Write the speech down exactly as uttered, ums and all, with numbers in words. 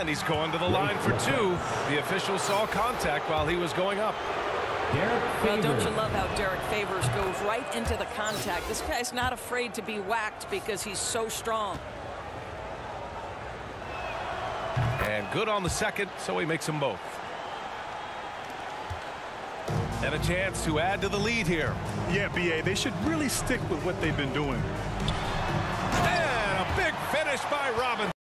And he's going to the line for two. The official saw contact while he was going up. Well, don't you love how Derek Favors goes right into the contact? This guy's not afraid to be whacked because he's so strong. And good on the second, so he makes them both. And a chance to add to the lead here. Yeah, B A, they should really stick with what they've been doing. And a big finish by Robinson.